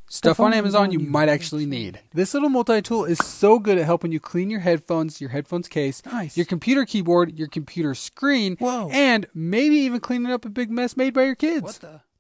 Stuff on Amazon you might actually need. This little multi-tool is so good at helping you clean your headphones case, Nice. your computer keyboard, your computer screen, Whoa. and maybe even cleaning up a big mess made by your kids. What the?